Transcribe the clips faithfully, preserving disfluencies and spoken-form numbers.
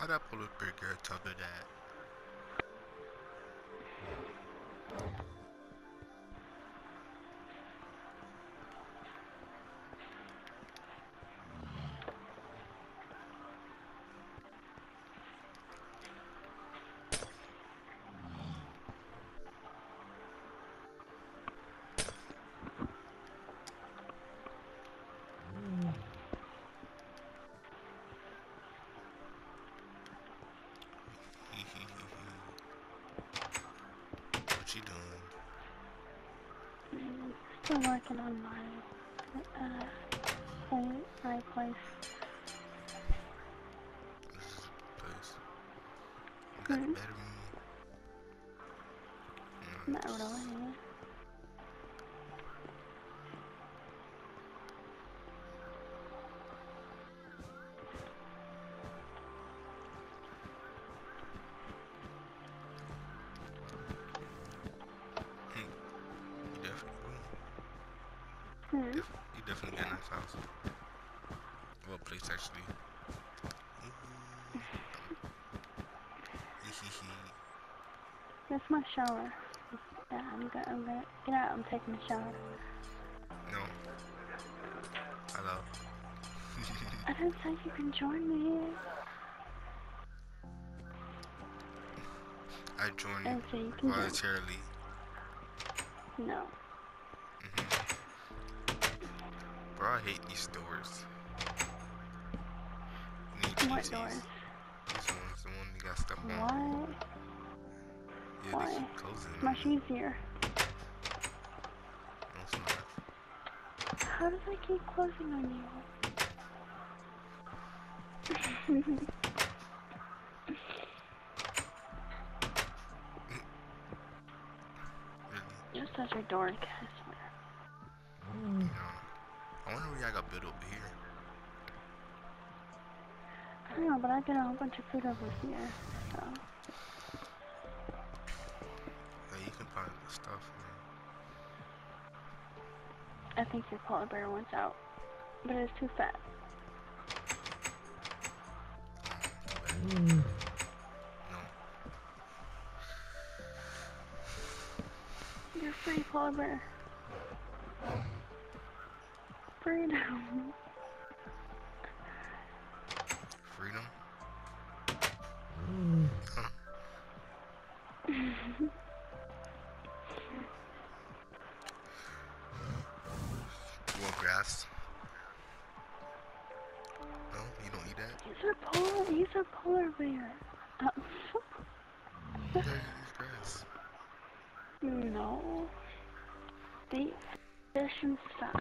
that polar bear girl told her that? What you doing? Still working on my uh play, my place. This is the place. You got a Mm. bedroom? Not Nice. really. Hmm. You definitely, Hmm. def you definitely got a nice house. Well, place actually. That's my shower. Yeah, I'm gonna, I'm gonna get out. I'm taking a shower. No. Hello. I didn't say you can join me. I joined I didn't say you can join. voluntarily. No. Mm-hmm. Bro, I hate these doors. You need What P Cs. doors? These ones, the one you got stuff on. What? Yeah, Why? they keep closing It's on much me. easier. No, it's not. How does it keep closing on you? Really? You're such a dork, I swear. You know, I wonder where y'all got built over here. I don't know, but I get a whole bunch of food over here, so. Hey, you can find the stuff, man. I think your polar bear wants out, but it's too fat. No. You're free, polar bear. Freedom. Freedom? Huh. You want grass? No? You don't eat that? He's a polar, he's a polar bear. Uh, You gotta eat grass. no. They eat fish and stuff.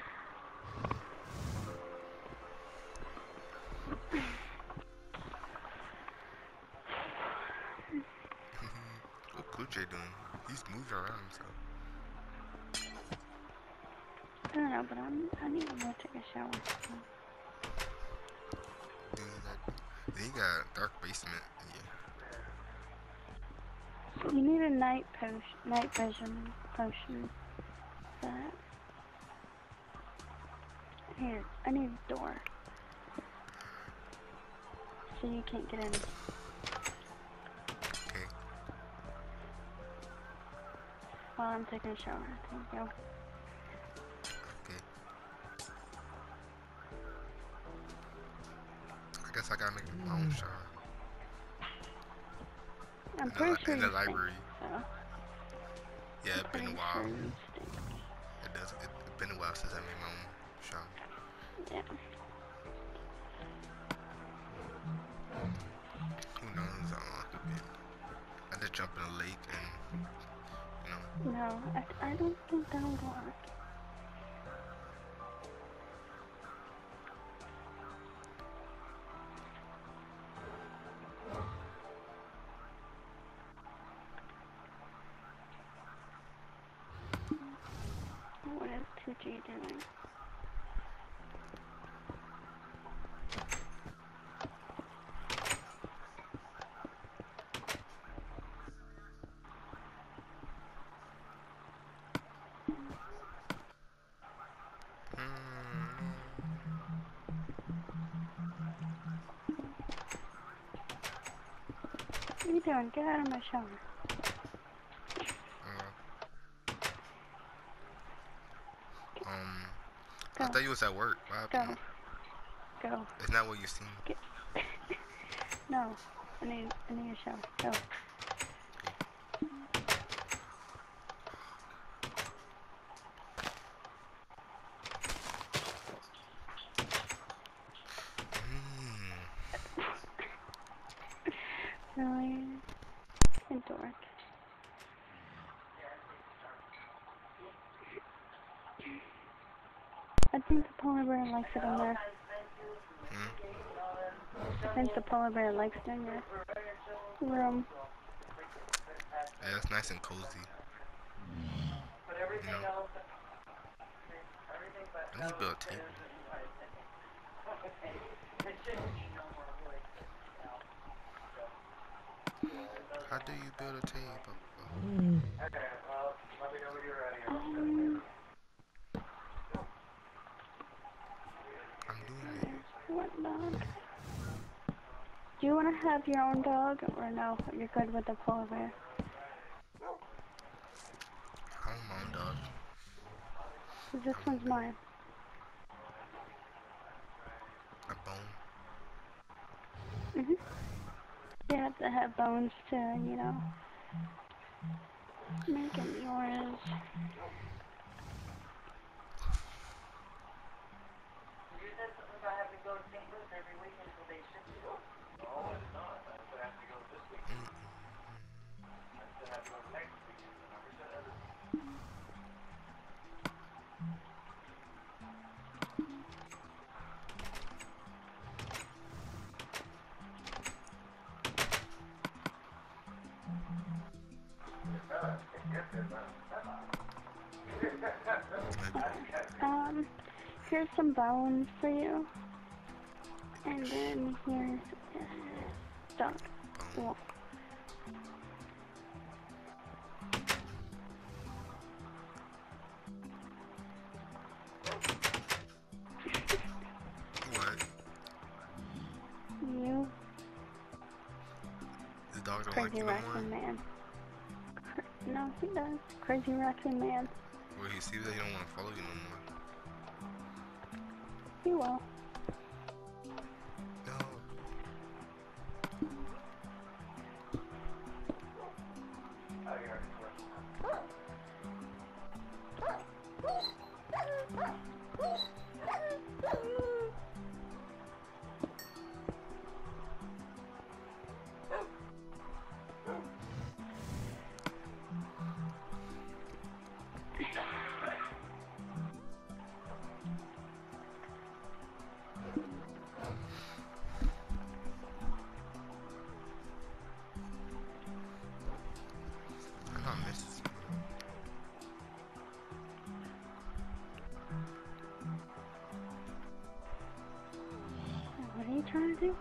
What Blue Jay doing? He's moving around himself. I don't know, but I'm, I need to go take a shower. Then you got, then you got a dark basement. Yeah. You need a night potion, night vision potion. That. Here, I need a door. So you can't get in. Okay. While I'm taking a shower. There you go. Okay. I guess I gotta make my own shower. I'm In the, pretty li sure in you the library. stink, so. Yeah, I'm it's been a pretty while. sure you stink. It does. It, it's been a while since I made my own shower. Yeah. Who knows? I don't know. Could be. I just jump in a lake and, you know. No, I, I don't think that would work. What is two G doing? you doing? Get out of my shower. Uh, um, Go. I thought you was at work. What Go. happened? Go. It's not what you seen. Get. No. I need, I need a shower. Go. Mm. Really? And dork. I think the polar bear likes it in there. Hmm? I think the polar bear likes it in your room. Yeah, it's nice and cozy. You know? I need to build a table. How do you build a table? Um, I'm doing it. what dog? Do you want to have your own dog, or no? You're good with the polar bear. I want my own dog. This one's mine. A bone. Mhm. You have to have bones to, you know, make it yours. Um, here's some bones for you. And then here's uh, dog. Wolf. What? You The dog don't like crazy you no more? raccoon man. No, he does. Crazy raccoon man. Where he sees that he don't want to follow you no more. He will. No. I'm not missing. What are you trying to do?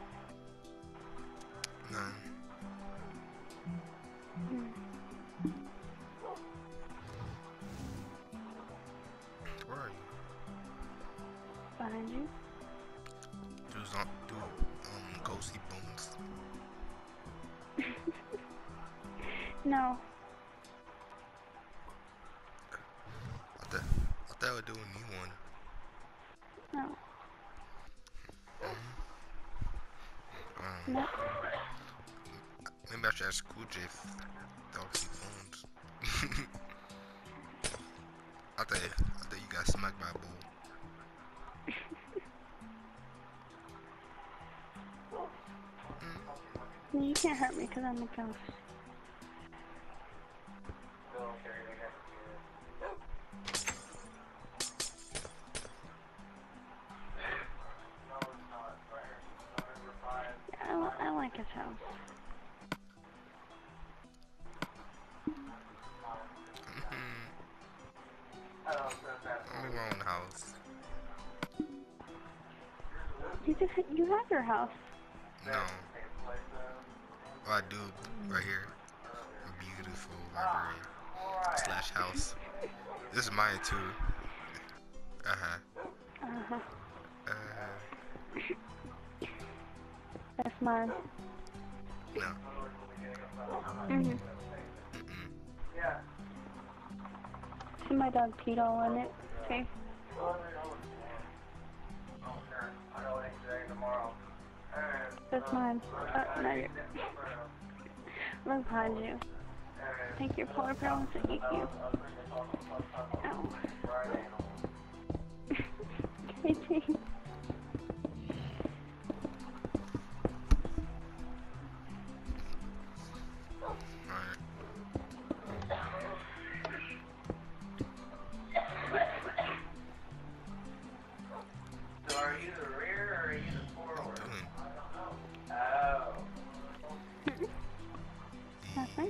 None. Hmm. Where are you? Behind you? Do not do um ghosty bones. No. I thought I thought I would do a new one. No. Mm-hmm. Um, No. maybe I should ask Cool J if dogs eat bones. I thought I thought you got smacked by a bull. You can't hurt me because I'm a ghost. I, I like his house. I'm in my own house. You just, you have your house. No. Oh, I do. Right here. Beautiful library. Slash house. This is mine too. Uh-huh. Uh-huh. Uh, That's mine. no. Mm-hmm. Mm-mm. See my dog peed all in it. See? That's mine. Uh, no, you're... Look behind you. I think your polar bear wants to eat you. Ow. Eugene. Alright. So are you the rear or are you the What forward? are you doing? Oh. Nothing.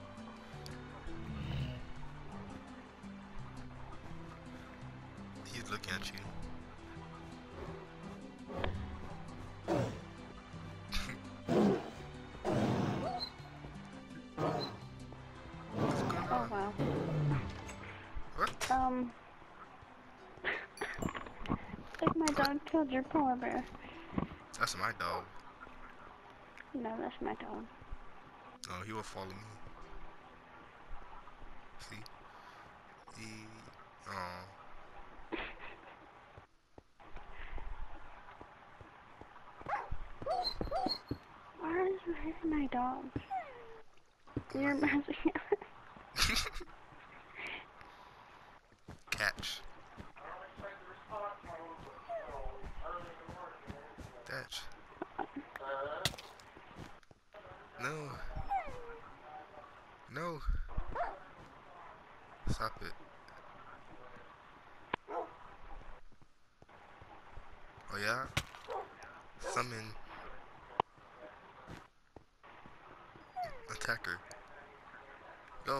He's looking at you. What's going Oh, on? wow. What? Um... I think my dog killed your polar bear. That's my dog. No, that's my dog. Oh, he will follow me. See? He... Oh. Why are you hitting my dog? You're messing up. Catch. Catch. No. No. Stop it. Oh yeah? Summon. Attacker. Go.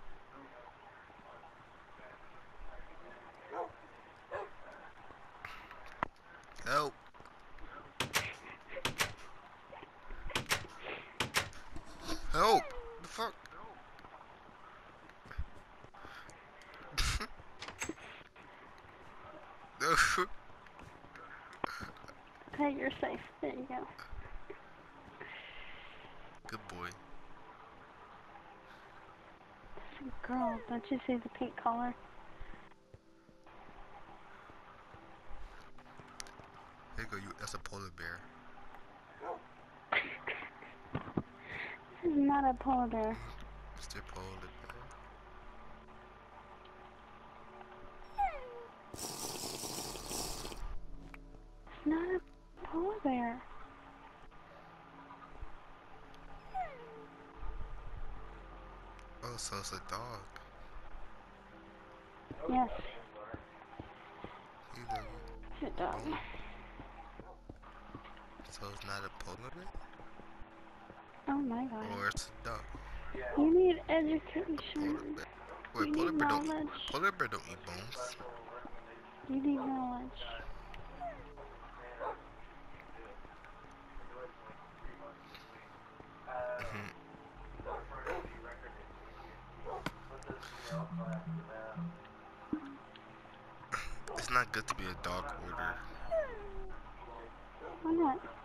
Help. Help. The fuck? No. Okay, you're safe. There you go. Good boy. Girl, don't you see the pink collar? Here you go. You. That's a polar bear. This is not a polar bear. Mister Polar Bear. It's not a polar bear. Oh, so it's a dog. Yes, You know, it's a dog. so it's not a polar bear? Oh my god. Or it's a dog. You need Polar education. bear. Wait, You polar need bear don't eat, knowledge. polar bear don't eat bones. You need knowledge. Mhm. It's not good to be a dog hoarder. Why not?